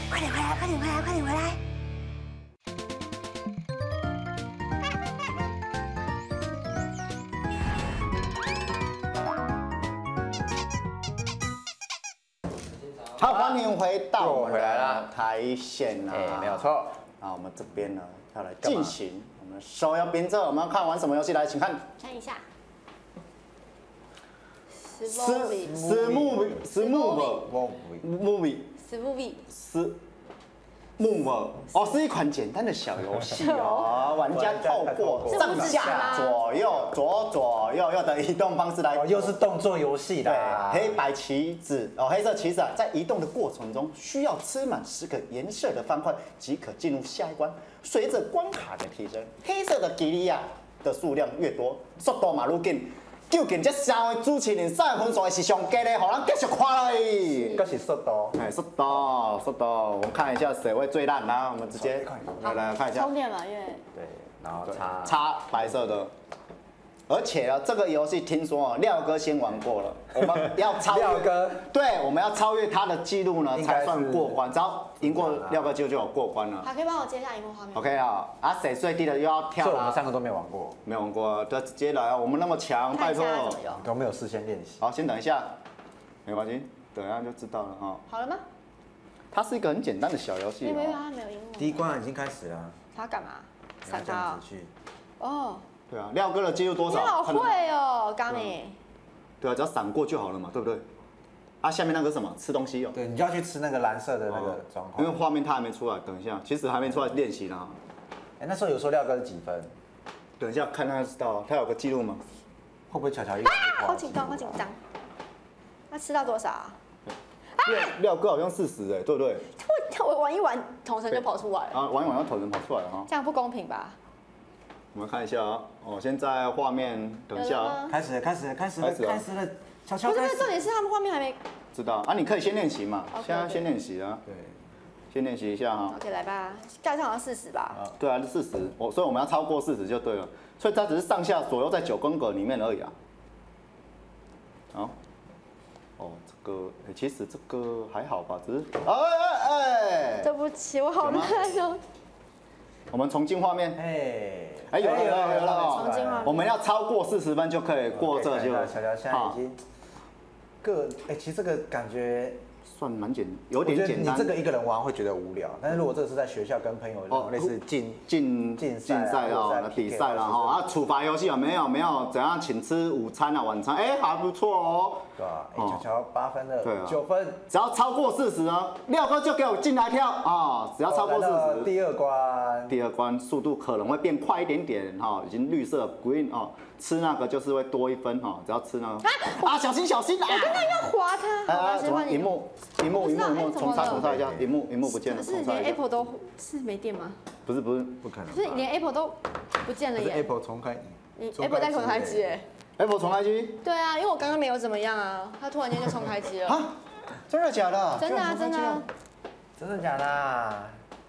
快点回来，快点回来，快点回来！ 好，欢迎回到我们回来啦的台线啊， 没有错。 啊，我们这边呢要来进行我们手摇冰这，我们要看玩什么游戏？来，请看。 看一下。 Move 哦，是一款简单的小游戏哦，玩家透过上下左右、左右的移动方式来， 又是动作游戏对啦。 黑白棋子哦，黑色棋子啊，在移动的过程中需要吃满10个颜色的方块即可进入下一关。随着关卡的提升，黑色的吉利亚的数量越多，速度嘛愈紧。究竟这三位主持人赛分数是上低的，让咱继续看落去。 这是速度， 哎，速度，我们看一下谁会最烂啊？我们直接来看一下。 充电嘛，因为对，然后插白色的。而且啊，这个游戏听说啊，廖哥先玩过了，我们要超越廖哥， 对，我们要超越他的记录呢，才算过关。只要赢过廖哥就有过关了。 好，可以帮我接下荧幕画面。 OK 啊，啊谁最低的又要跳所以我们啦。 3个都没玩过， 没玩过啊，就直接来啊！我们那么强，拜托。 都没有事先练习。 好，先等一下，没关系，等一下就知道了哈。 好了吗？ 它是一个很简单的小游戏因为哦。 它没有荧幕。 第一关已经开始了， 他要干嘛？闪这样他子去。 哦。 对啊，廖哥的记录多少？ 你好会哦，刚对你。 对啊，只要闪过就好了嘛，对不对？啊，下面那个是什么？吃东西哦。 对，你就要去吃那个蓝色的那个状况。 因为画面它还没出来，等一下，其实还没出来练习呢。 哎，那时候有说廖哥是几分？ 等一下看他就知道，他有个记录吗？ 会不会巧巧一个？ 好紧张，好紧张。他吃到多少啊？ 廖哥好像40哎，对不对？ 我玩一玩，统神就跑出来了， 啊，玩一玩，要头人跑出来了哈。 这样不公平吧？ 我们看一下啊，哦，现在画面，等一下啊， 开始了，巧巧不是， 开始。 重点是他们画面还没。 知道啊，你可以先练习嘛， OK， 现在先练习啊， 对， 先练习一下哈。 OK，来吧，盖上好像40吧。 对啊，是40，所以我们要超过40就对了，所以它只是上下左右在9宫格里面而已啊。好，哦，这个，其实这个还好吧，只是， 对不起，我好烂哦。 我们重进画面， 哎， 有了， 重新画面我们要超过40分就可以过这就， 巧巧现在已经其实这个感觉算蛮有点简单。 你这个一个人玩会觉得无聊，但是如果这个是在学校跟朋友类似竞赛哦，比赛啦哈，啊，处罚游戏有没有怎样请吃午餐啊晚餐，哎还不错哦。 对吧？巧巧8分了， 对啊 9分， 只要超过40呢，廖哥就给我进来跳啊！只要超过40，第二关速度可能会变快一点点哈，已经绿色 green 哦，吃那个就是会多1分哈，只要吃那个啊，小心啊！ 我刚刚要划它， 怎么荧幕重插一下，荧幕不见了， 可是连 Apple 都是没电吗？ 不是， 不可能， 可是连 Apple 都不见了耶。 Apple 重开， 你 Apple 在重开机哎。 Apple 重开机？ 对啊，因为我刚刚没有怎么样啊，它突然间就重开机了。 啊？真的假的？ 真的啊，真的啊。 真的假的啊？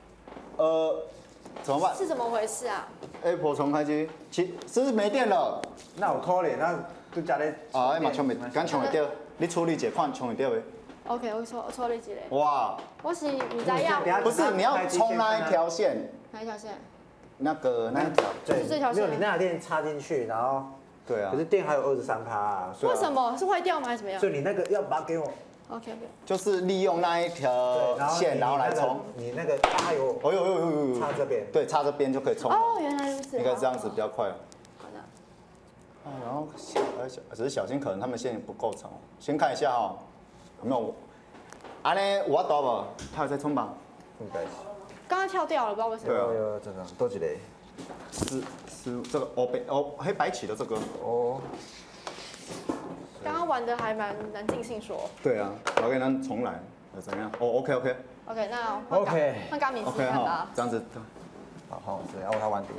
怎么办？ 是怎么回事啊 ？Apple 重开机，是不是没电了？ 那有可能，那就加咧。 啊，嘛充袂，敢充会掉？你处理一款充会掉没？ OK，我错了一个。 哇！ 我是不知道。 不是，你要充那一条线。 哪一条线？ 那一条。 就是这条线。 没有，你那条电插进去，然后。 对啊。 可是电还有23%啊。 为什么？是坏掉吗？还是怎么样？ 所以你那个要把它给我。 OK。 就是利用那一条线，然后来充。 你那个它有。 哦呦。 插这边。 对，插这边就可以充。 哦，原来如此。 应该这样子比较快。 好的。 然后只是小心，可能他们线不够长。先看一下哈，有没有？安尼有法度无？他有在充吧？ 应该是。 刚刚跳掉了，不知道为什么。 对啊， 有这个多几类。 是这个黑白棋的这个。哦。 刚刚玩的还蛮尽兴说。 对啊，我给咱重来，怎样？哦 ，OK。 OK， 那换刚米试 OK 看吧。 这样子。 好，是，然后他玩底。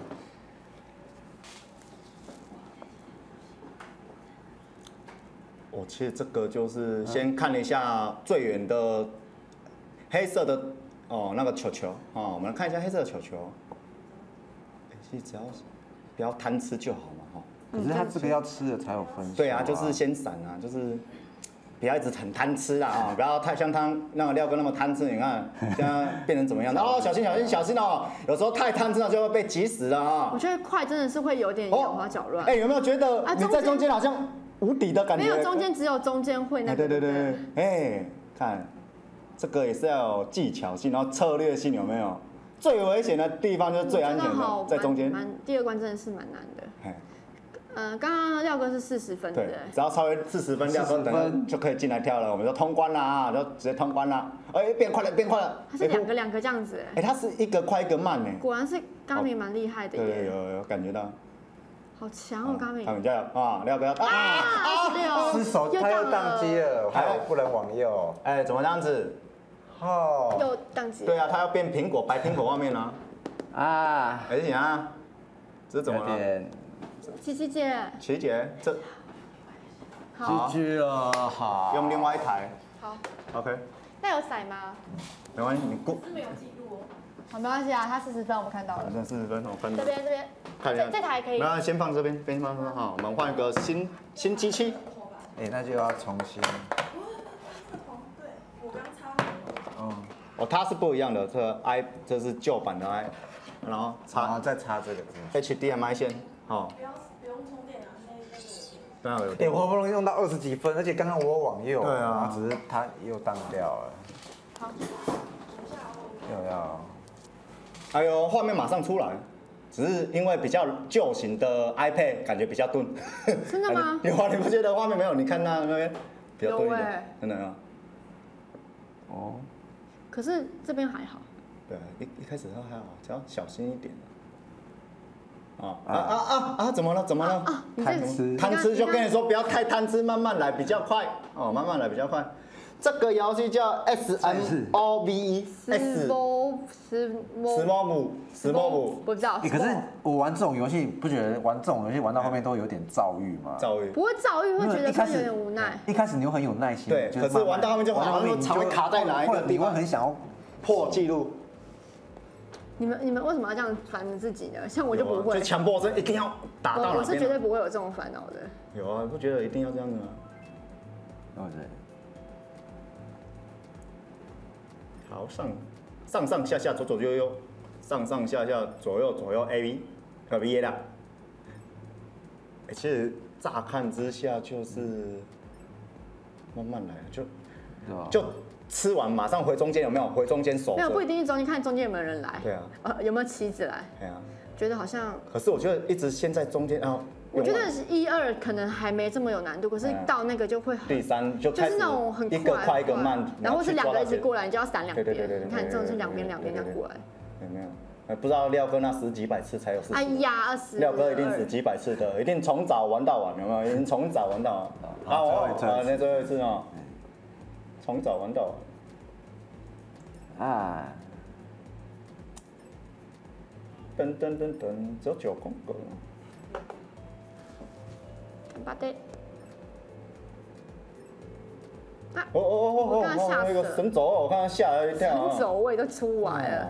其实这个就是先看了一下最远的黑色的那个球球哦，我们来看一下黑色的球球。其实只要不要贪吃就好嘛哈。 可是他这个要吃了才有分数。 对啊，就是先闪啊，就是不要一直很贪吃啦啊，不要太像他那个廖哥那么贪吃。你看现在变成怎么样的？哦，小心小心小心哦！有时候太贪吃了就会被挤死了啊。 我觉得快真的是会有点眼花搅乱。 哎，有没有觉得你在中间好像无敌的感觉？ 没有，中间只有中间会那个。 对对对，哎，看这个也是要有技巧性，然后策略性，有没有？最危险的地方就是最安全的，在中间。 第二关真的是蛮难的。刚刚廖哥是40分，对不对？ 只要超越40分，廖哥等就可以进来跳了，我们就通关啦，就直接通关啦。哎，变快了，变快了。 它是两个这样子。 哎，它是一个快一个慢呢。 果然是刚明蛮厉害的耶。 对，有感觉到。 好强哦，刚明。 刚明加油啊，廖哥 26， 失手他又宕机了，还有不能往右。 哎，怎么这样子？ 哦， 又宕机。 对啊，他要变苹果，白苹果外面呢。啊，哎行啊，这是怎么了？ 琪姐， 琪姐，这 GG 了，好， 用另外一台。 好 ，OK。 那有骰吗？ 没关系，你过。 是没有记录哦。好，没关系啊，他40分我们看到了。 反正40分我看到。 这边，这台可以。 那先放这边，先放这边好，我们换一个新机器。 哎，那就要重新。 对，我刚插。 哦，它是不一样的，这是旧版的 i， 然后再插这个 HDMI 线，哦。 不用充电啊，那个。 对啊， 哎，我好不容易用到20几分，而且刚刚我往右， 对啊， 然后只是它又当掉了。 好。 又要。 哎呦，画面马上出来，只是因为比较旧型的 iPad 感觉比较钝。 真的吗？ 有啊，你不觉得画面没有？你看那边比较钝一点，真的啊。哦。 可是这边还好。 对，一开始它还好，只要小心一点。怎么了？怎么了？贪吃就跟你说不要太贪吃，慢慢来比较快。哦，慢慢来比较快。这个游戏叫 SMOVE，Small， 不知道。 可是我玩这种游戏，不觉得玩这种游戏玩到后面都有点躁郁吗？ 躁郁。 不会躁郁，会觉得有点无奈。 一开始你又很有耐心， 对，可是玩到后面就好像常会卡在哪一个地方， 你会很想要破纪录。 你们为什么要这样烦自己呢？像我就不会， 就强迫症一定要打到哪边。 我是绝对不会有这种烦恼的。 有啊，不觉得一定要这样子吗？ 对。 好，上下下左左右右，上下下左右 A B 和 B A 啦。其实乍看之下就是慢慢来，就吃完马上回中间，有没有？回中间守。 没有，不一定是中间，看中间有没有人来。 对啊。 有没有棋子来？ 对啊。 觉得好像。 可是我觉得一直先在中间，然后。 我觉得1、2可能还没这么有难度，可是到那个就会很。 第3就开始。 就是那种很一个快一个慢， 然后是2个一直过来，你就要闪2边。 对。 你看这种是两边这样过来。 有没有？不知道廖哥那10几百次才有40。 哎呀，20。 廖哥一定10几百次的，一定从早玩到晚，有没有？一定从早玩到晚。好，那最后一次哦。从早玩到晚。啊。噔，只有9公格。 巴得。 我刚刚吓死了。那个神走，我刚刚吓了一跳。 神走位都出来了。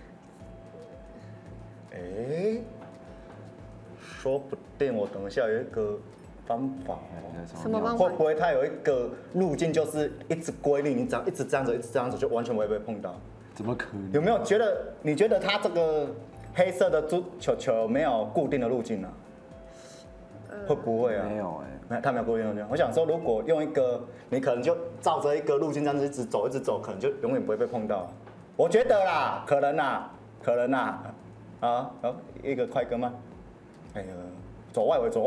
说不定我等一下有一个方法哦。 什么方法？ 会不会它有一个路径，就是一直规律，你只要一直这样子，一直这样子，就完全不会被碰到？ 怎么可能？ 有没有觉得？你觉得它这个黑色的球没有固定的路径啊？会不会啊？ 没有它没有固定的路径。我想说，如果用一个，你可能就照着一个路径这样子一直走，可能就永远不会被碰到。我觉得啦，可能啦。啊，然后一个快一个慢。哎呀，走外围。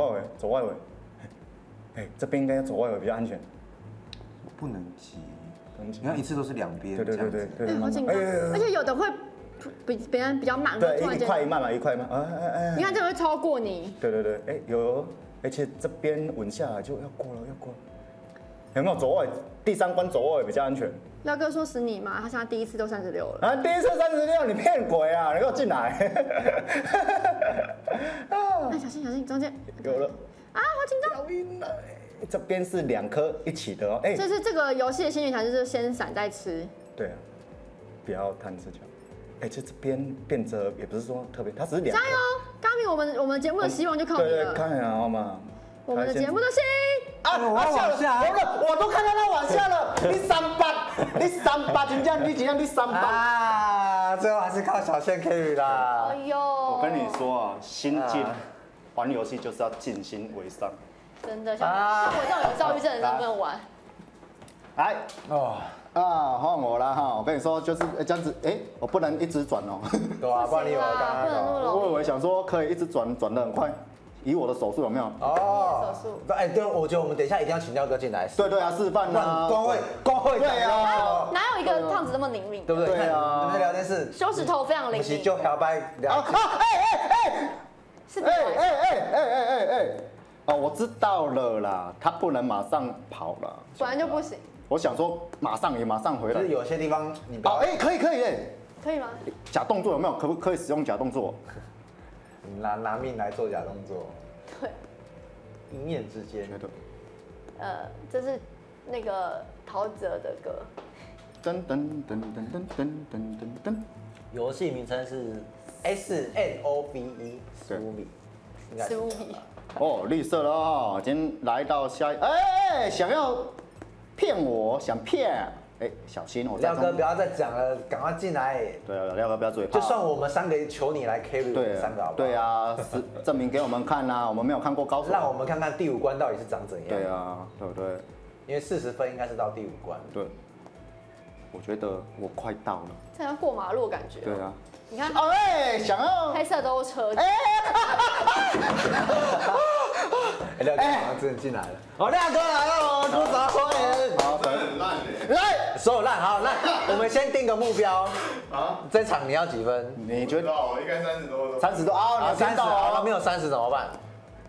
哎，这边应该要走外围比较安全。 不能急，你看一次都是2边。 对。 好紧张，而且有的会比别人比较慢， 对，一快一慢嘛，一快一慢。 你看这个会超过你。 对，哎有，而且这边稳下来就要过了。有没有走外？第3关走外围比较安全。 廖哥说死你嘛，他现在第1次都36了。 啊，第1次36，你骗鬼啊！你给我进来！ 哎，小心，中间有了。 啊，好紧张！ 这边是2颗一起的哦。哎， 这是这个游戏的心理条就是先闪再吃。 对啊，不要贪吃脚。哎，这边变折也不是说特别，它只是2颗。 加油，刚明，我们节目的希望就靠你了。 对，看好嘛。 我们的节目的心往下，我都看到他往下了。你38，真正你38 啊！最后还是靠小线 carry 啦。 哎呦， 我跟你说啊，心境玩游戏就是要静心为上。 真的，像我这种有躁郁症的人不能玩。 来换我了哈！我跟你说，就是这样子，我不能一直转哦。 对啊，不然你有刚刚我以为想说可以一直转得很快，以我的手速有没有？ 手速。 对，我觉得我们等一下一定要请廖哥进来。 对啊，示范啊。 光会对啊。 哪有一个胖子那么灵敏？ 对不对？ 对啊。 我们聊天室手指头非常灵敏。 就摇摆聊。 是。 我知道了啦，他不能马上跑了。 本来就不行。 我想说马上回来。 就是有些地方你不。 可以可以吗？ 假动作有没有？可不可以使用假动作？ 拿命来做假动作。 对。 一念之间。 这是那个陶喆的歌。 噔噔噔噔噔噔噔噔噔。 游戏名称是 SNOVE 15米。 15米。 绿色了啊！今天来到下一，想要骗我，想骗，小心我。 廖哥不要再讲了，赶快进来。 对啊，廖哥不要嘴炮。 就算我们3个求你来 carry 我们3个好不好？ 对啊，证明给我们看啊，我们没有看过高手。 让我们看看第5关到底是长怎样。 对啊，对不对？ 因为40分应该是到第5关。 对。我觉得我快到了。 这像过马路感觉。 对啊。 你看， 想要黑色都是车。 廖哥马上真的进来了。廖哥来了，鼓掌欢迎。 好， 很烂来，所有烂，好，那我们先定个目标啊。这场你要几分？ 你觉得？ 我应该30多。 30多啊 ，30好，没有30怎么办？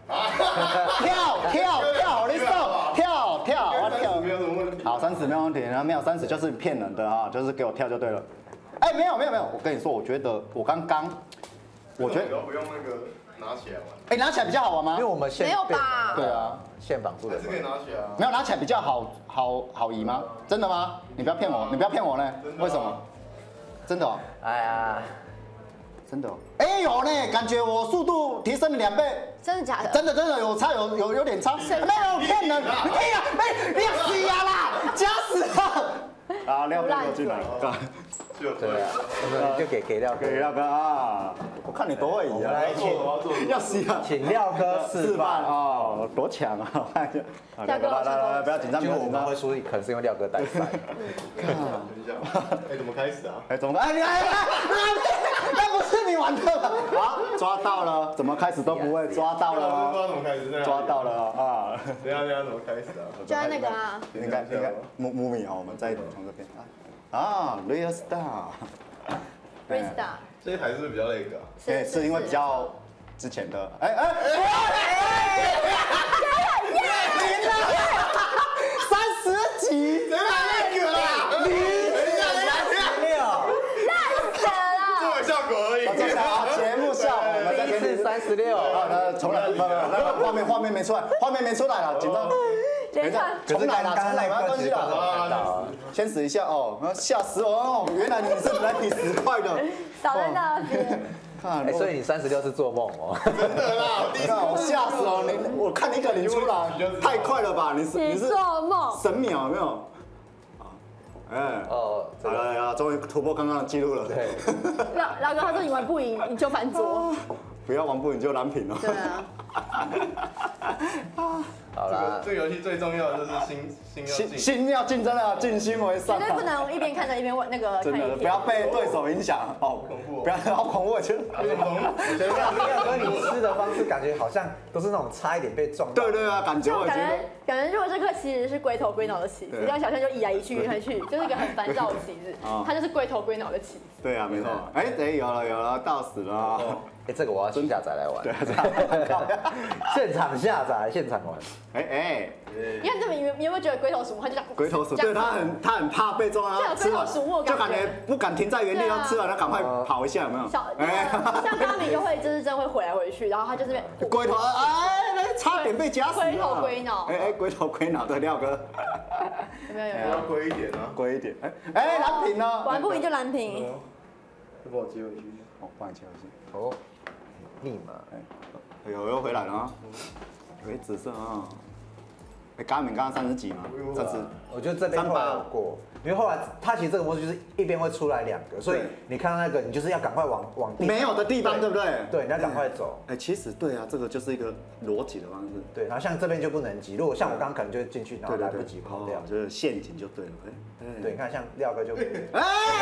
跳，你走，跳， 我跳。没有什么问题。 好，30没有问题，然后没有30就是骗人的哈，就是给我跳就对了。没有，我跟你说，我觉得我刚刚，我觉得不用那个拿起来玩。 拿起来比较好玩吗？ 因为我们没有吧？ 对啊， 线绑住的。 还是可以拿起来啊。 没有拿起来比较好移吗？真的吗？你不要骗我呢？为什么？真的哦。 哎呀， 真的哦。有呢，感觉我速度提升了2倍。 真的假的？ 真的有差，有点差。没有骗人，你要死呀啦，假死了。廖哥进来。 对啊，就给廖哥。 给廖哥啊！我看你多会移啊！ 来， 要死啊！ 请廖哥示范哦，多强啊！ 廖哥， 来，不要紧张， 结果我们会输，可能是因为廖哥带赛。 等一下，怎么开始啊？ 怎么？那不是你玩的吗？好，抓到了，怎么开始都不会，抓到了， 不知道怎么开始， 抓到了啊！ 等一下怎么开始啊？ 就在那个啊， 应该木米啊，我们再从这边Real Star， 这一台是不是比较那个？ 是因为比较之前的，赢了，30几， 谁买那个啦？做个效果而已。 节目效果，我们第一次36。 重来，画面没出来了，紧张。重来啦，没关系啦。先死一下哦，吓死我哦！原来你是来比10块的， 少在那边。 所以你36是做梦哦。 真的啦， 我吓死了！我看一个零出来，太快了吧？你是做梦神秒有没有？好了，终于突破刚刚的记录了。 对。 廖哥他说你玩不赢你就翻桌。 不要玩不赢就蓝屏了。 对啊。 好啦， 这个游戏最重要的就是心要竞争啊，静心为上。 绝对不能一边看着一边那个。 真的，不要被对手影响哦，不要好恐怖，我觉得。 廖哥，你吃的方式感觉好像都是那种差一点被撞到。 对啊，感觉感觉如果这颗其实是龟头龟脑的棋子，这样小象就移来移去，就是一个很烦躁的棋子，它就是龟头龟脑的棋子。 对啊，没错。有了，到死了。 这个我要先下载来玩。对啊，现场下载，现场玩。 你看，你有没有觉得龟头鼠目？它就这样。 龟头鼠，对，它很怕被撞啊， 龟头鼠目， 就感觉不敢停在原地，要吃完它赶快跑一下，有没有？ 像大米就会就是真会回来回去，然后它就是龟头，差点被夹死了。 龟头龟脑， 龟头龟脑的廖哥。 有没有？ 要龟一点啊， 龟一点。蓝屏呢？ 玩不赢就蓝屏。 就把我接回去。 帮你接回去。 哦，立马。 又回来了啊！有紫色啊。 刚刚30几嘛，30。 我觉得这边后来有过，因为后来它其实这个模式就是一边会出来2个，所以你看到那个，你就是要赶快往没有的地方，对不对？ 对，你要赶快走。 其实对啊，这个就是一个逻辑的方式。 对，然后像这边就不能急，如果像我刚刚可能就进去，然后来不及跑掉， 就是陷阱就对了。 对，你看像廖哥就， 真的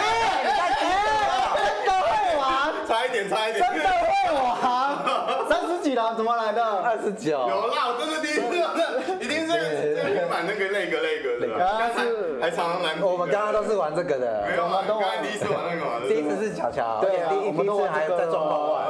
会玩， 差一点， 真的会玩，30几了，怎么来的 ？29。 有啦，我真的第一次，一定是在买那个，刚才还常常来。 我们刚刚都是玩这个的， 没有啊，刚才第一次玩那个嘛。 第一次是巧巧， 对啊， 第一次还在装包玩。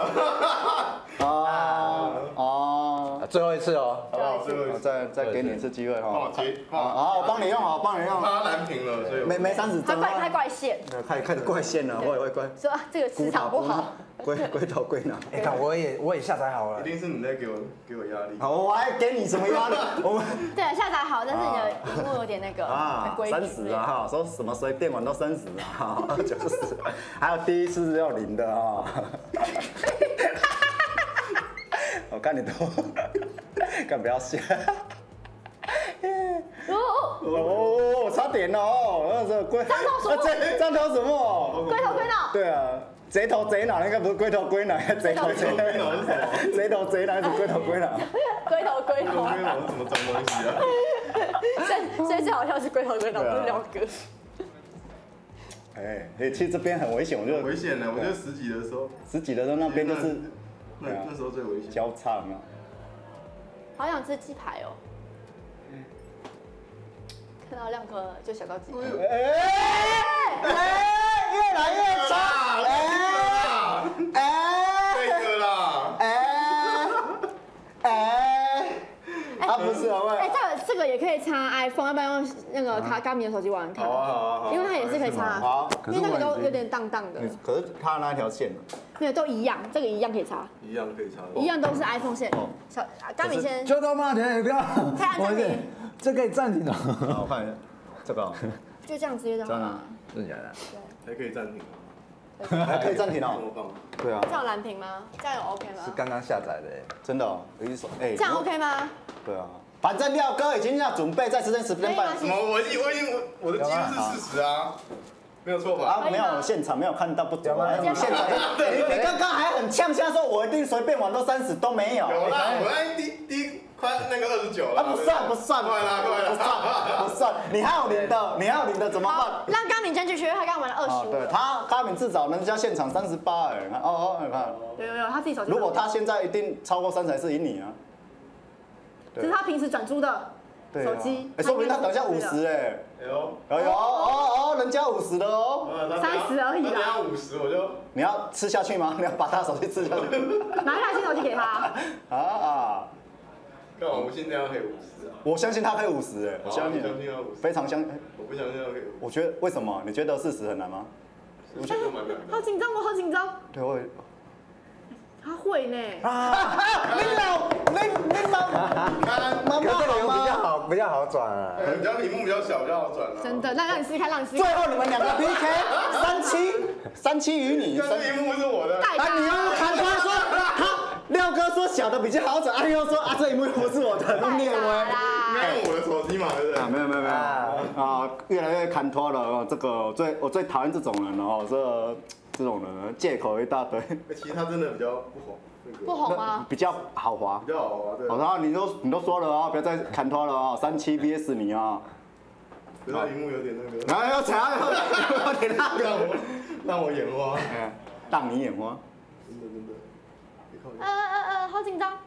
最后一次哦， 好不好？ 再给你一次机会哈。 帮我接， 好，我帮你用，好，帮你用。 他蓝屏了，所以没30帧。 他怪线， 开始怪线了，会怪。 说这个磁场不好。 龟头龟脑。 你看我也下载好了。 一定是你在给我压力。 好，我还给你什么压力？我们对下载好，但是你的荧幕有点那个 30啊哈，说什么随便玩都30啊，就是，还有第一次要0的啊。我看你都，干不要笑。哦，差点哦，这龟。站头什么？ 龟头龟脑。 对啊，贼头贼脑应该不是龟头龟脑，应该贼头贼脑是什么？贼头贼脑是龟头龟脑。 龟头龟脑。 龟脑是什么脏东西啊？ 所以最好笑是龟头龟脑，不是廖哥。 其实这边很危险，我觉得。 危险的，我觉得10几的时候那边就是。 那时候最危险。 交叉啊！ 好想吃鸡排哦。看到亮哥就想到鸡排。 越来越差！ 这个啦！ 不是啊， 这个也可以插 iPhone，要不然用那个Garmin的手机玩看。好，因为它也是可以插。 好， 因为那个都有点荡荡的。 可是它那条线。 没有，都一样，这个一样可以插。 一样可以插。 一样都是 iPhone 线。小Garmin先。 就到慢点，不要。 开按暂停。 这可以暂停的。 好，我看一下，这个。 就这样直接就好了。 真的假的？ 对。还可以暂停。 还可以暂停哦。对啊。 这样蓝屏吗？这样有 OK 吗？ 是刚刚下载的， 真的哦，有一手这样 OK 吗？ 对啊。反正廖哥已经要准备在10点半。 什么？我的记录是事实啊，没有错吧？ 没有，现场没有看到不准。现场，你刚刚还很呛下说，我一定随便玩都30都没有。 有啦，我那第快那个29了。 不算，快了，不算。你还有0的怎么办？ 让Garmin先去学，他刚玩了25。 对，他Garmin至少人家现场38哎，你看。 有，他自己手机。 如果他现在一定超过3才是赢你啊。 这是他平时转出的手机。 说不定他等下50哎。有，人家50了哦。 30而已啦。 等下50我就。 你要吃下去吗？你要把他手机吃下去？ 拿一台新手机给他。 干嘛？我现在要可以50啊。 我相信他可以50哎，我相信。非常相信。 我不相信他可以50。 我觉得为什么？你觉得40很难吗？ 我觉得蛮难。 好紧张，我好紧张。 对，我。 他会呢。 你老， 可是这个有比较好转啊。 比较屏幕比较小，比较好转啊。 真的，那让你试试看， 最后你们2个 PK， 37与你。 这屏幕是我的。 你又看他说廖哥说小的比较好转，又说这荧幕不是我的，都念歪。 应该用我的手机嘛，对不对？ 没有越来越看脱了。这个我最讨厌这种人了这种人借口一大堆。 其实他真的比较不红。 不红吗？ 比较豪华。 比较豪华，对。 然后你都说了啊，不要再看脱了啊，37 VS 你啊。 可是荧幕有点那个。 然后有点那个， 让我眼花。 让你眼花。 真的。 好紧张。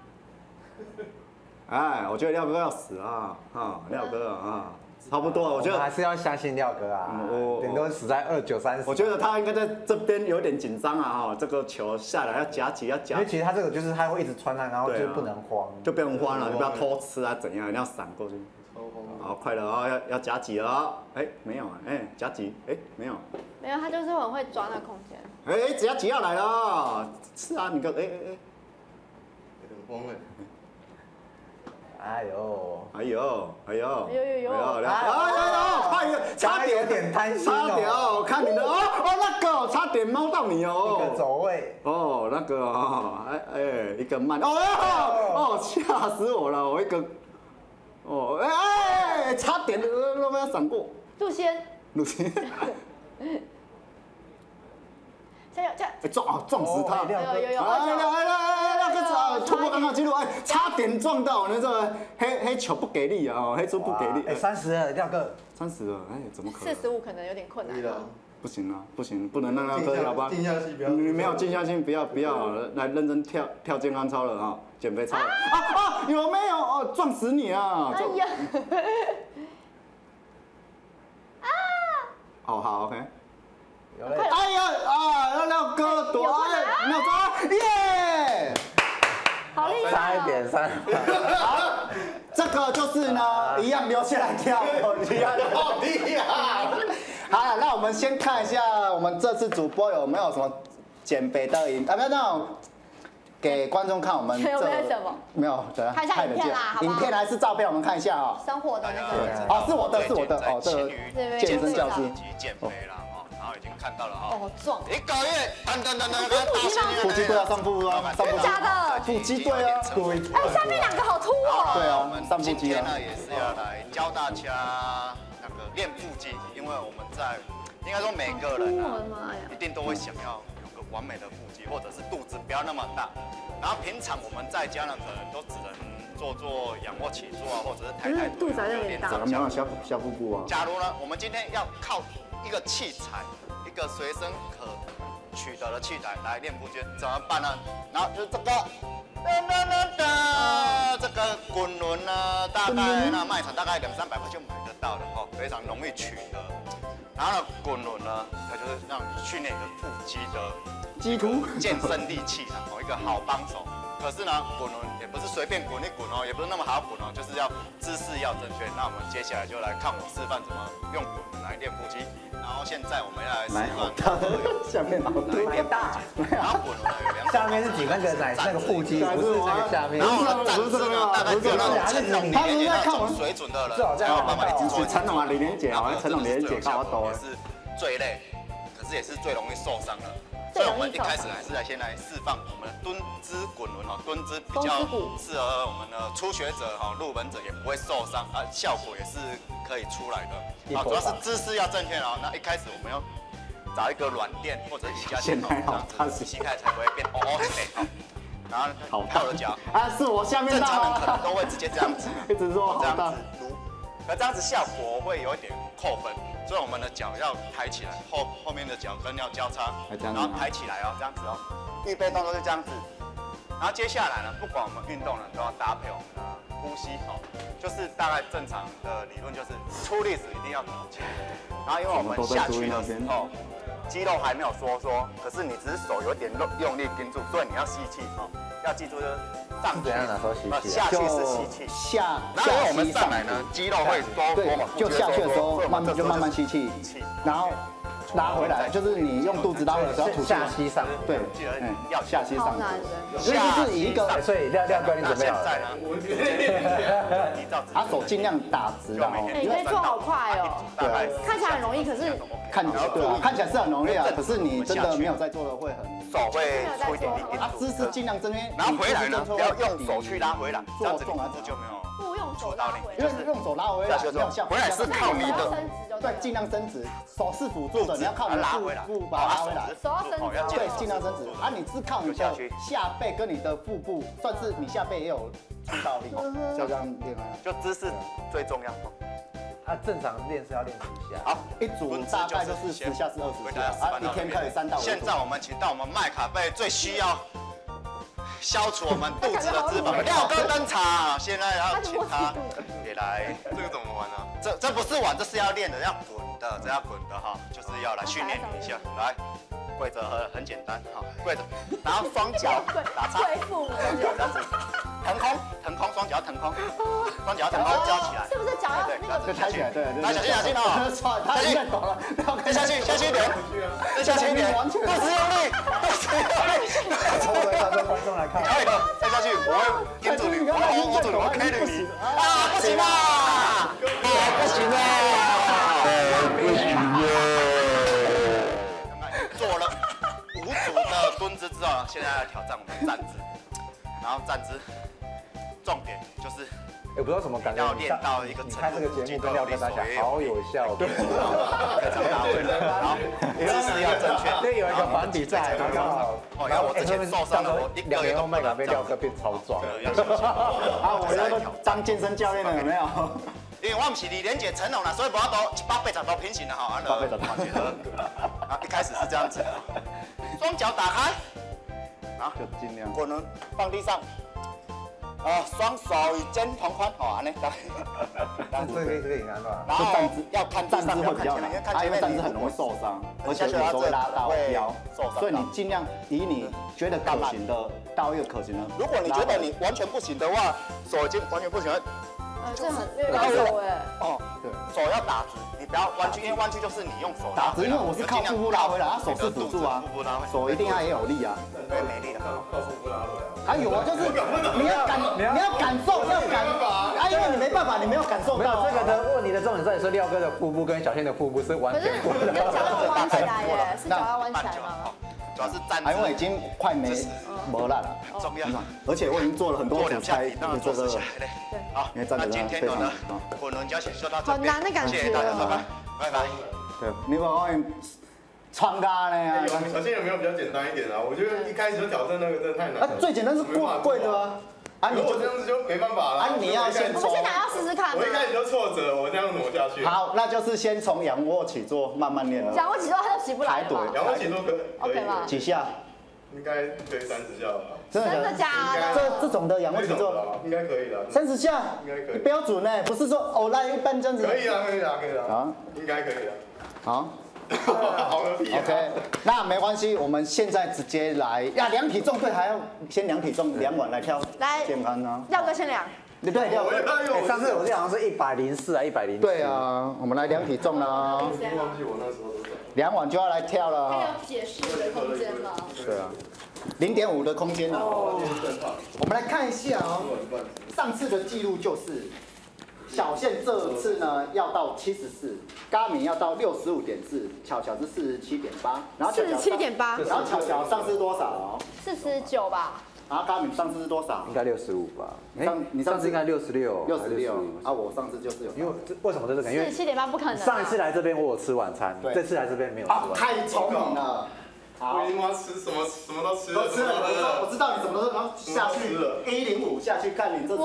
我觉得廖哥要死啊！廖哥啊，差不多了。我觉得还是要相信廖哥啊，顶多死在29、30。 我觉得他应该在这边有点紧张啊！这个球下来要夹击，因为其实他这个就是他会一直穿它，然后就不能慌， 就不能慌了，你不要偷吃啊怎样，你要闪过去。好，快了啊！要夹击了。没有啊，夹击，没有。 没有，他就是很会抓那空间。 夹击要来了，是啊，你个很慌哎。 哎呦， 差点有点贪心差点我看你的那个差点猫到你哦， 一个走位那个一个慢吓死我了，我一个哦，哎，差点都没有闪过。 陆仙， 陆仙， 加油加油！ 撞死他！ 有， 那个突破刚刚记录，哎，差点撞到那个黑球不给力啊，黑球不给力。 哎，30了，廖哥 ，30了，哎，怎么可能 ？45可能有点困难。 不行啊，不行，不能让他喝，好吧？ 静下心，不要。 你没有静下心，不要，来认真跳健康操了哈，减肥操了。啊，有没有？哦，撞死你啊！ 哎呀！ 哦，好 ，OK。 有嘞。 哎呀啊，廖哥躲，没有抓，耶！ 好厉害！ 差一点，3。 好，这个就是呢，一样留下来跳，厉害，好厉害！好了，那我们先看一下，我们这次主播有没有什么减肥的影？啊，没有那种给观众看我们有没有什么？ 没有， 看一下影片啦，好不好？ 影片还是照片？我们看一下啊。 生活的那个。 哦，是我的，哦，这个健身教室。 减肥啦，然后已经看到了哈。 哦，壮。 1个月， 腹肌队要上腹啊，上腹肌。 假的。 腹肌队啊， 哎，下面2个好凸哦。 对啊，上腹肌啊。 今天呢也是要来教大家那个练腹肌，因为我们应该说每个人啊，一定都会想要有个完美的腹肌，或者是肚子不要那么大。然后平常我们在家呢，可能都只能做仰卧起坐啊，或者是抬肚子还有点大。 长得苗条下腹部啊。 假如呢，我们今天要靠一个器材，一个随身可取得的器材来练腹肌，怎么办呢？然后就是这个。这个滚轮呢，大概那卖场大概200-300块就买得到的哈，非常容易取得。然后呢，滚轮呢，它就是让你训练你的腹肌的肌图健身利器一个好帮手。可是呢，滚轮也不是随便滚一滚哦，也不是那么好滚哦，就是要姿势要正确。那我们接下来就来看我示范怎么用滚轮来练腹肌。然后现在我们要来示范下面好大， 然后滚轮呢有2种， 下面是几那个腹肌，不是这个下面。 然后呢，站姿呢大概只有那种成龙李连杰那种水准的人，然后慢慢一直做。 成龙啊，李连杰啊，成龙李连杰看我抖也是最累，可是也是最容易受伤的。所以我们一开始还是先来释放我们的蹲姿滚轮蹲姿比较适合我们的初学者入门者也不会受伤啊，效果也是可以出来的。主要是姿势要正确那一开始我们要找一个软垫或者瑜伽垫这样子，膝盖才不会变然后跳了脚啊，是我下面正常人可能都会直接这样子， 一直说这样子撸，可这样子效果会有一点扣分。所以我们的脚要抬起来，后面的脚跟要交叉，然后抬起来这样子预备动作是这样子。然后接下来呢，不管我们运动呢，都要搭配我们的呼吸就是大概正常的理论就是出力时一定要吐气，然后因为我们下去的时候，肌肉还没有收缩，可是你只是手有点用力盯住，所以你要吸气要记住就是上去下去是吸气，然后我们上来呢，肌肉会收缩嘛， 就下去的时候慢慢吸气，然后拉回来，就是你用肚子拉回来，只要吐气， 下吸上， 对， 要下吸上， 所以就是一个，所以廖哥你准备好了？ 他手尽量打直，然后你可以做好快哦， 对， 看起来很容易，可是看起来是很容易啊，可是你真的没有在做的会很手会出一点力， 姿势尽量正确， 然后回来呢，不要用手去拉回来，这样子你腹部就没有。 不用手拉回来， 因为用手拉回来，没有效。 回来是靠你的， 对， 尽量伸直，手是辅助的，你要靠你的腹部把它拉回来， 手要伸直， 对，尽量伸直。啊，你是靠你的下背跟你的腹部，算是你下背也有出到力，就这样练啊。 就姿势最重要。 正常练是要练几下？ 好，一组大概就是10下至20下，一天可以3到5组。 现在我们请到我们麦卡贝最需要消除我们肚子的脂肪，廖哥登场。现在要请他也来，这个怎么玩呢？这不是玩，这是要练的，要滚的，这要滚的就是要来训练一下。来，跪着很简单跪着，然后双脚打叉，这样子，腾空，双脚腾空，交起来， 是不是脚要那个抬起来？对， 小心他现在懂了， 再下去一点，再下去一点，肚子用力， 观众来看， 可以的，再下去，我会盯住你，我会握住你，我会 K 住你，不行啊，不行啊，做了5组的蹲姿之后，现在来挑战我们的站姿，然后站姿重点就是也不知道什么感觉。 要练到一个程度， 你看这个节目跟廖哥大家好有效， 非常大会的。好，姿势要正确。 对，有一个反比赛，刚好。 哦，然后我之前受伤了，我1个月都麦被廖哥变超壮。 啊，我要当健身教练了，有没有？ 因为我们是2连姐成龙了，所以我都180度平行了哈。180度平行。啊，一开始是这样子，双脚打开，啊， 就尽量滚轮放地上，双手与肩同宽，安尼， 这个也难吧？ 然后要看站姿会比较难，因为站姿很容易受伤，而且有时候会拉到腰，所以你尽量以你觉得可行的到一个可行的。 如果你觉得你完全不行的话，手已经完全不行了。 这很拉手哎。 哦，对，手要打直，你不要弯曲，因为弯曲就是你用手打直，因为我是靠腹部拉回来，他手是堵住啊，手一定要也有力啊。 对，没力的。 靠腹部拉回来。 还有啊，就是你要感受，因为你没办法，你没有感受到。 没有这个的问题的重点在于说廖哥的腹部跟小倩的腹部是完全不一样的。 你要脚要弯起来耶，是脚要弯起来吗？ 主要是站姿， 因为已经快没力了， 很重要。 而且我已经做了很多组才做这个。 对， 好，那今天的滚轮教学就到这边， 好难的感觉。 谢谢大家，拜拜。 对，你把我穿咖呢？ 小倩有没有比较简单一点啊？我觉得一开始就挑战那个真的太难了。 最简单是贵的啊。 啊，我这样子就没办法了。 啊，你要先我们现在要试试看。 我一开始就挫折，我这样怎么下去？ 好，那就是先从仰卧起坐慢慢练了。 仰卧起坐他就起不来了。 仰卧起坐可以吗？ 几下？ 应该可以30下吧？ 真的假的？ 这种的仰卧起坐应该可以的。 30下？ 应该可以。 标准呢？不是说偶然一般这样子。 可以啊，可以啊，可以啊。 啊， 应该可以的。 好。 好个屁啊 OK， 那没关系，我们现在直接来呀，量体重，对，还要先量体重，2碗来跳， 来健康啊。 廖哥先量。 对，廖哥。 上次我记得好像是104啊，104。 对啊，我们来量体重啦。 忘记我那时候多少。 2碗就要来跳了。 还有解释的空间吗？ 对啊，0.5的空间啊。我们来看一下哦，上次的记录就是小倩这次呢要到74，嘎敏要到65.4，巧巧是47.8，然后 47.8， 然后巧巧上次多少 ？49吧。 然后嘎敏上次是多少？ 应该65吧？ 你上次应该66 啊，我上次就是有。 因为为什么在这个？因为 47.8不可能。 上一次来这边我有吃晚餐，这次来这边没有吃晚餐。 太聪明了。 我已经妈吃什么都吃了， 我知道你什么都下去105下去看你这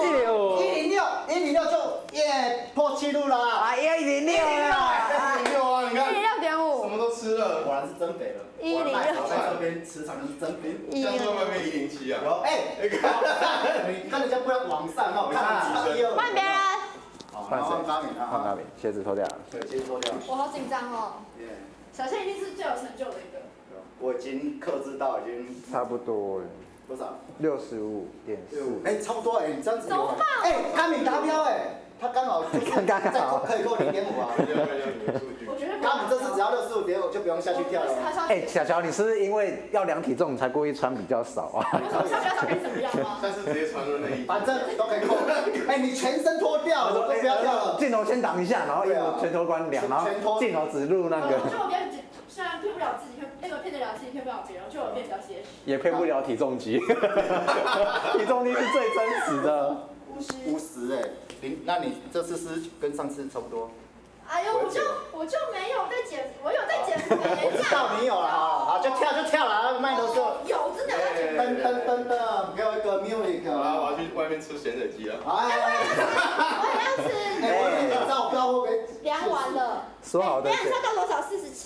106就耶破纪录了啊 106 啊，你看 106.5， 什么都吃了， 果然是真肥了。 106， 在这边磁场就是真肥。 这样会不会变107啊？ 你看人家不要往上哦， 换别人。 换谁？换嘎敏，鞋子脱掉。 对，鞋子脱掉。 我好紧张哦。小倩一定是最有成就的一个。 我已经克制到已经差不多多少 ？65.4。 哎，差不多哎，你这样子。 怎么办？ 哎，嘎敏达标哎，他刚好可以扣0.5啊。 我觉得嘎敏这次只要65.5就不用下去跳了。 哎，小乔，你是不是因为要量体重才故意穿比较少啊？ 我穿比较少可以怎么样吗？ 但是直接穿内衣， 反正都可以扣。哎，你全身脱掉，我都不要跳了。 镜头先挡一下，然后衣服全脱光量，然后镜头只录那个。 就我变，虽然骗不了自己，那个骗得了自己，骗不了别人，就我变比较结实。 也骗不了体重机，体重机是最真实的。 50哎，那你这次是跟上次差不多？ 哎呦，我就没有在减，我有在减肥。 我知道你有了啊，好就跳了，麦都说有真的有在减肥。 噔，给我一个 music。 好了，我要去外面吃咸水鸡了。 我也要吃。 哎，我很紧张，我不知道会不会量完了。 说好的。 那你知道到多少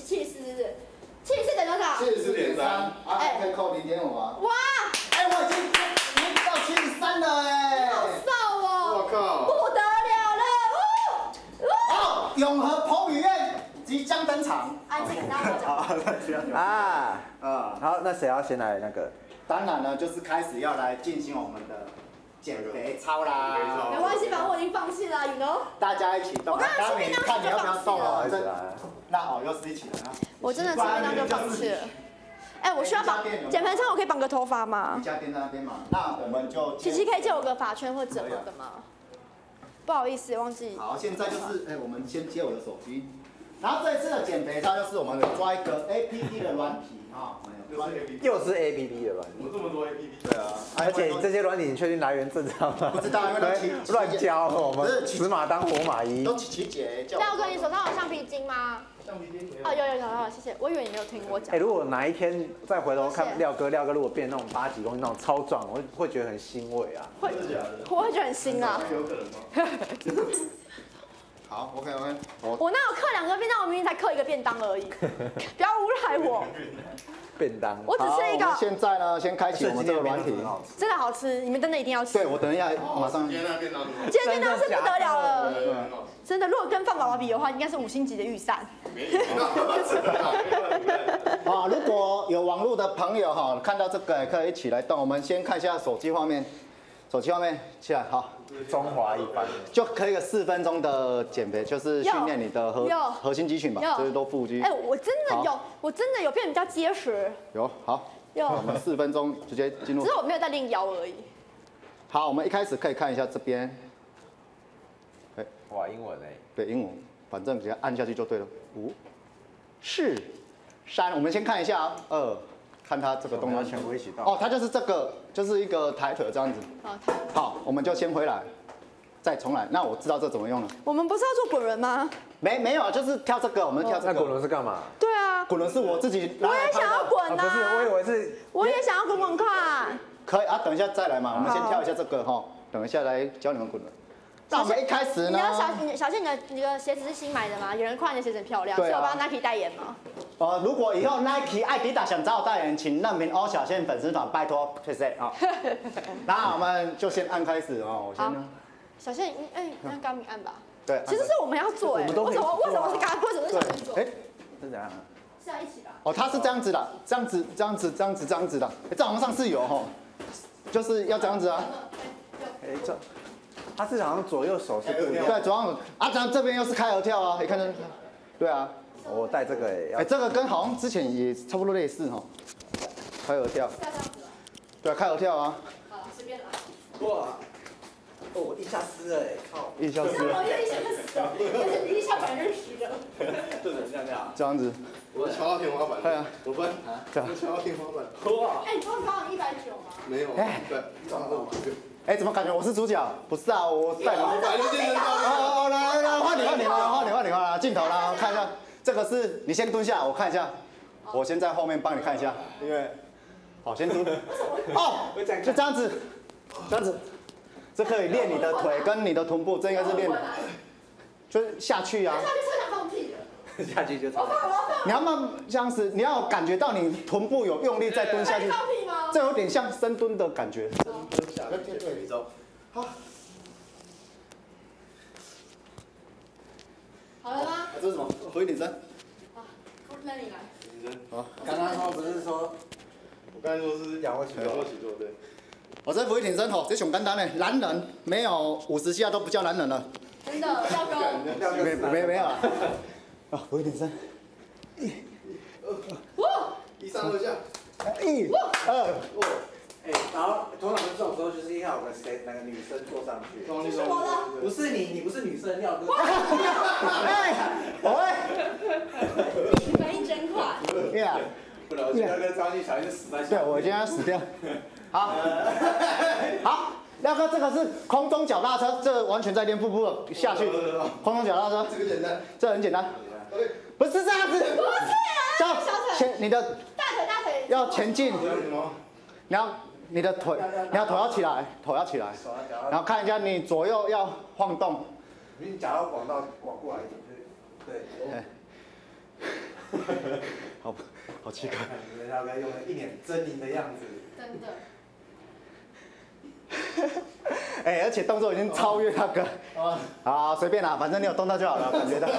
？74等多少 ？74.3。哎，可以扣0.5啊。 哇！ 哎，我已经到73了哎。 好瘦哦！ 我靠！ 不得了了！ 哦，永和彭于晏即将登场。 安静，然后我讲。好，那谁要先来那个？ 当然呢，就是开始要来进行我们的减肥操啦。 没关系，反正我已经放弃了，you know。 大家一起动。 我刚刚训练当时就放弃了。那好，又是一起来啊。 我真的训练当就放弃了。哎，我需要绑减肥操，我可以绑个头发吗？ 瑜伽垫在那边嘛。那我们就。 琪琪可以借我个发圈或整个的吗？不好意思，忘记。 好，现在就是我们先接我的手机。 然后这一次的减肥操就是我们抓一个 APP 的软体啊， 又是 APP 的软体， 怎么这么多 APP？ 对啊， 而且这些软体你确定来源正常吗？ 不知道，因为都乱教我们死马当活马医。 都琪姐叫。 廖哥，你手上有橡皮筋吗？ 橡皮筋哦，有，谢谢。我以为你没有听我讲。 如果哪一天再回头看廖哥如果变那种8几公斤那种超壮，我会觉得很欣慰啊。 会，我会觉得很新啊。 有可能吗？ 好 ，OK， 我哪有刻2个便当？我明明才刻1个便当而已，不要诬赖我。 便当， 我只吃一个。 现在呢，先开启我们这个软体， 真的好吃，你们真的一定要吃。 对，我等一下马上。 今天那便当， 今天便当是不得了了， 对， 真的。如果跟范宝宝比的话，应该是5星级的预算。 啊，如果有网络的朋友哈，看到这个可以一起来动。我们先看一下手机画面，起来好。 中华一番， 就可以有4分钟的减肥，就是训练你的核心肌群吧，就是都腹肌。 哎，我真的有变比较结实。 有好，我们4分钟直接进入。 只是我没有在练腰而已。 好，我们一开始可以看一下这边。 哇，英文哎。 对，英文，反正只要按下去就对了。5、4、3，我们先看一下2，看它这个动作全部一起动。 哦，它就是这个，就是一个抬腿这样子。好，我们就先回来，再重来。那我知道这怎么用了。 我们不是要做滚轮吗？ 没有，就是跳这个，我们跳这个。 那滚轮是干嘛？ 对啊， 滚轮是我自己。 我也想要滚不是，我以为是。 我也想要滚看。 可以啊，等一下再来嘛。我们先跳一下这个哈，等一下来教你们滚轮。那我们一开始呢？ 小倩，你的鞋子是新买的吗？有人夸你的鞋子很漂亮，是我帮 Nike 代言吗？ 如果以后 Nike、艾迪达想找我代言，请任凭欧小倩粉丝团拜托推荐啊。那我们就先按开始哦，我先呢。 小倩，让刚明按吧。 对。 其实是我们要做哎，为什么是刚？为什么是小倩做？ 是怎样？ 是要一起吧？ 哦，它是这样子的，这样子的。这好像上次有哈，就是要这样子啊。 这。它是好像左右手是不一样。 对，左右啊，这边又是开合跳啊，你看这。对啊。 我带这个这个跟好像之前也差不多类似哈。开合跳。对，开合跳啊。 好，随便来。 哇。我腋下湿了靠。 腋下湿了。 腋下本认识的。 这样子。 我敲到天花板。 对啊。 我敲到天花板。 哇。 你刚刚190吗？ 没有。对，早上5个。 怎么感觉我是主角？不是啊，我带你。来，换你了，镜头了，看一下，这个是你先蹲下，我看一下，我先在后面帮你看一下，因为，好，先蹲。哦，就这样子，这可以练你的腿跟你的臀部，这应该是练，就是下去啊。 下去车想放屁的。下去就。 你要慢这样子，你要感觉到你臀部有用力再蹲下去。 放屁吗？ 这有点像深蹲的感觉。 对，你走。 好。 好了吗？ 这是什么？回顶身。 好，那你来。 好。 刚刚他不是说， 我刚才说是仰卧起坐，对。 我这俯卧撑吼，这上简单嘞，男人没有50下都不叫男人了。 真的，廖哥。 没有啊。啊，俯卧撑。 1、3、2下。 1、2。 然后通常这种时候就是要有个哪个女生坐上去。 是我的。 不是你不是女生，廖哥。 你反应真快。 不了解，廖哥上去，小心死在。 对，我今天要死掉。好，廖哥，这个是空中脚踏车，这完全在练腹部了，下去。空中脚踏车。 这个简单。 这很简单。不是这样子。 不是啊。 你的大腿要前进。你的腿，你要头要起来，然后看一下你左右要晃动。 你脚要往过来一点，对。 好奇怪。 你要不要用一脸狰狞的样子？ 真的。而且动作已经超越那个。好，随便啦，反正你有动到就好了，感觉到。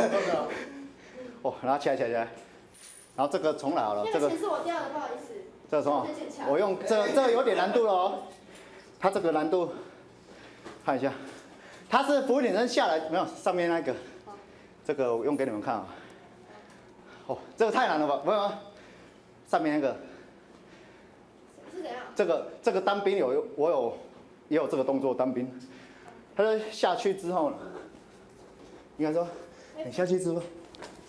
然后起来。然后这个重来好了，这个。 钱是我掉的，不好意思。 这个什么？我用这有点难度了哦。它这个难度，看一下，它是俯卧撑下来没有？上面那个，这个我用给你们看啊。这个太难了吧？不是吗？上面那个。 是怎样？ 这个单兵也有这个动作，单兵，他下去之后呢，应该说你下去之后，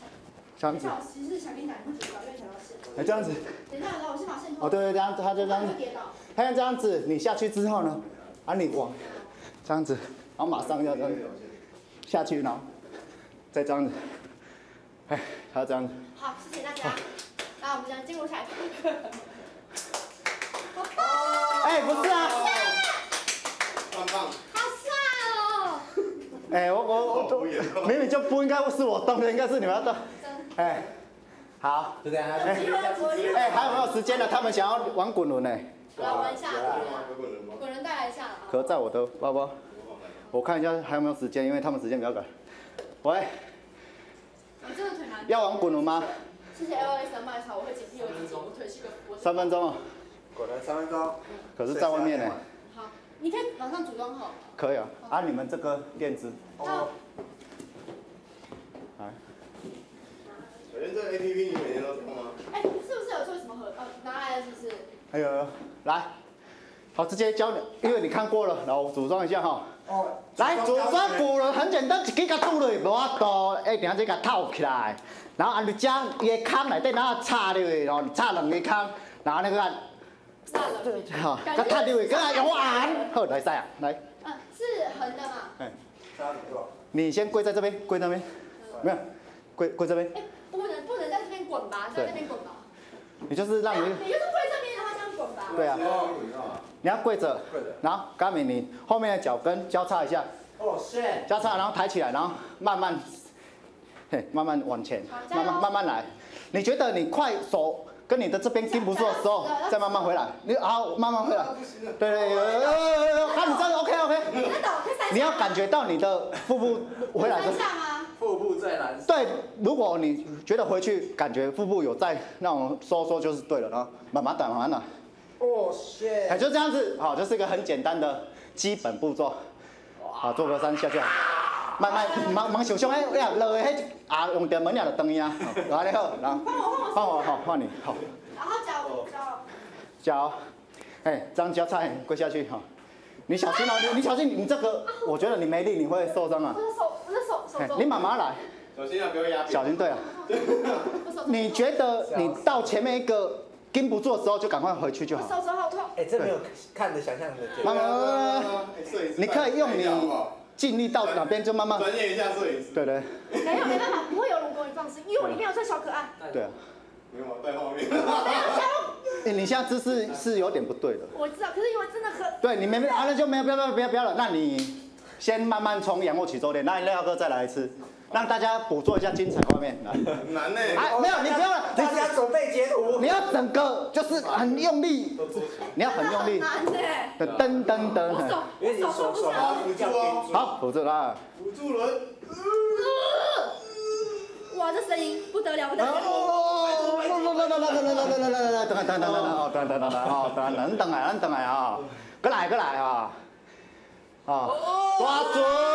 这样子。 其实想跟你讲，你会跌倒，因为踩到线。 哎，这样子。 等一下，我先把线脱。 哦，对，这样他就这样子。他像这样子，你下去之后呢，你往这样子，然后马上要这样子下去，然后再这样子。哎，还要这样子。 好，谢谢大家。那我们将进入下一个。 哎，不是啊。 棒棒。 好帅哦！ 哎，我明明就不应该是我动的，应该是你们要动。哎，好， 就这样。 哎，还有没有时间了？他们想要玩滚轮呢。 来玩一下，滚轮带来一下。 可在我的包包，我看一下还有没有时间，因为他们时间比较赶。喂。 你这个腿蛮。 要玩滚轮吗？ 谢谢 LS 的麦草，我会警惕我自己，我腿是个。 3分钟哦。 滚了3分钟。 可是在外面呢。 好，你可以马上组装好。 可以啊。啊，你们这个垫子。 好。 来。 小娟，这 APP 你每天都用吗？ 哎，是不是有做什么拿来的？是不是？ 还有，来，好，直接教你，因为你看过了，然后组装一下哈。哦。来，组装滚轮很简单，一支甲拄落，无法度，一定要这甲套起来，然后按你将伊的空内底，然后插入去，然后插2个空，然后那个按。好，甲插入去，甲用按，好，来使啊，来。 是横的嘛？ 哎。你先跪在这边，跪那边，没有，跪这边。 哎，不能在这边滚吧，在那边滚吧。 你就是让你。 你就是跪这边，然后这样滚吧。 对啊。你要跪着，然后刚美你后面的脚跟交叉一下。哦，是。交叉，然后抬起来，然后慢慢，慢慢往前，慢慢来。你觉得你快手跟你的这边盯不住的时候，再慢慢回来。你好，慢慢回来。对，看你这样 OK。你要感觉到你的腹部回来的。 腹部在燃烧。 对，如果你觉得回去感觉腹部有在那种收就是对了，然后慢慢来。哦，shit！ 哎，就这样子，好，就是一个很简单的基本步骤。好，做个3下去。慢想哎呀，落的迄啊用电门也就断去啊。好，你好，然后换我，好，换你，好。 然后脚，哎，这样交叉跪下去哈。你小心哦，你小心，你这个，我觉得你没力，你会受伤啊。 我的手。 你慢慢来。 小心啊，不要压。 小心，对啊。你觉得你到前面一个盯不住的时候，就赶快回去就好。 手好痛。 哎，这没有看着想象的简单。 慢慢，你可以用你尽力到哪边就慢慢。 专业一下摄影师。 对。 没办法，不会有龙宫，你放心，因为我里面有这小可爱。 对啊。 没有，在后面。 你现在姿势是有点不对的。 我知道，可是因为真的很。对， 你那就没有，不要了。那你先慢慢从仰卧起坐练，那廖哥再来一次，让大家捕捉一下精彩画面。 很难呢。 哎，没有，你不要了， 大家准备截图。 你要整个就是很用力，你要很用力。 难呢。 噔。 因为你手要扶住哦。 好，扶住啦。 辅助轮。 哇，这声音不得了。 等，啊！过来啊！抓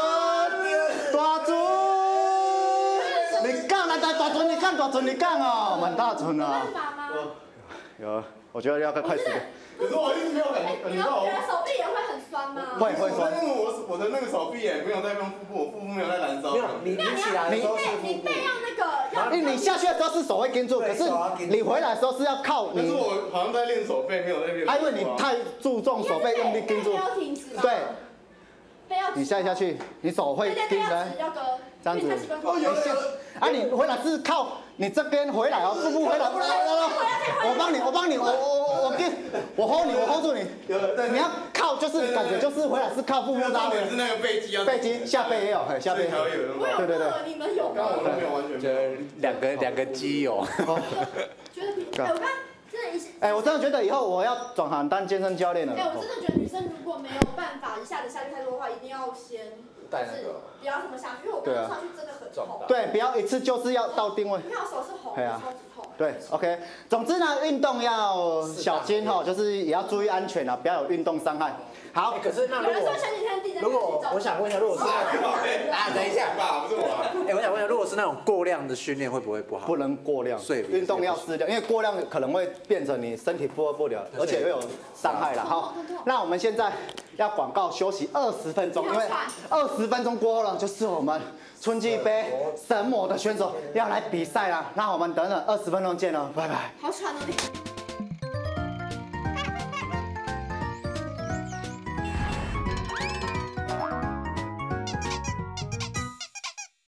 准！你讲来抓准，你讲哦，蛮大准啊。有，我觉得要快死点。 可是我一直没有感觉， 你们觉得手臂也会很酸吗？ 会酸。 因为我的那个手臂也没有在用腹部，我腹部没有在燃烧。 没有，你起来的时候是腹部。 你背要那个， 你下去的时候是手会跟住，可是你回来的时候是要靠你。 可是我好像在练手背，没有在练。 因为你太注重手背，用力跟住。对。你下去，你手会跟来。这样子。你回来是靠你这边回来哦，腹部回来。我帮你，我 hold 住你。你要靠，就是感觉就是回来是靠腹部拉的。 是那个背肌啊。 背肌下背也有，下背。对。 你们有吗？ 刚我都没有完全。 就两个肌有。 觉得比我刚真的哎，我真的觉得以后我要转行当健身教练了。 哎，我真的觉得女生如果没有办法一下子下去太多的话，一定要先带那个， 不要这么下去，因为我刚刚上去真的很痛。 对，不要一次就是要到定位。 因为我手是红的，超级痛。 对 ，OK。总之呢，运动要小心哈，就是也要注意安全啊，不要有运动伤害。好。 可是那如果有人说前几天如果我想问一下，如果是等一下吧，不是我。 我想问一下，如果是那种过量的训练，会不会不好？ 不能过量， 所以运动要适量，因为过量可能会变成你身体负荷不了，而且又有伤害了。好，那我们现在要广告休息20分钟，因为20分钟过后呢，就是我们春季杯神魔的选手要来比赛啦。那我们等等20分钟见了，拜拜。 好喘哦你。